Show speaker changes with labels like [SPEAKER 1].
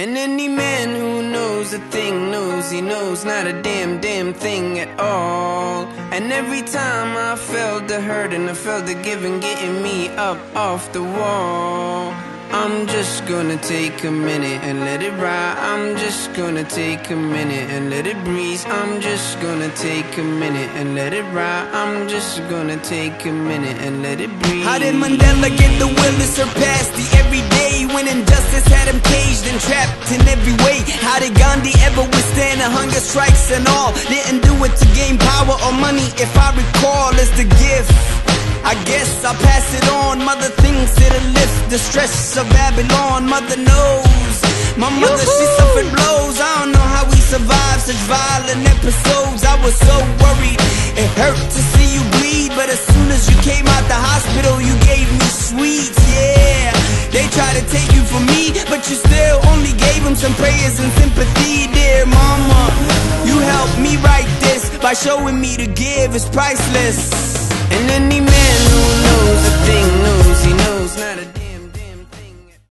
[SPEAKER 1] And any man who knows a thing knows he knows not a damn thing at all. And every time I felt the hurt and I felt the giving getting me up off the wall, I'm just gonna take a minute and let it ride. I'm just gonna take a minute and let it breeze. I'm just gonna take a minute and let it ride. I'm just gonna take a minute and let it breathe.
[SPEAKER 2] How did Mandela get the will to surpass the everyday, when injustice had him caged and trapped in every way? How did Gandhi ever withstand the hunger strikes and all? Didn't do it to gain power or money, if I recall, it's the gift. I guess I'll pass it on. Mother thinks it'll lift the stress of Babylon. Mother knows. My mother, she suffered blows. I don't know how we survived such violent episodes. I was so worried, it hurt to see you bleed. But as soon as you came out the hospital, you gave me sweets, yeah. They tried to take you from me, but you still only gave them some prayers and sympathy. Dear mama, you helped me write this by showing me to give is priceless.
[SPEAKER 1] And any man who knows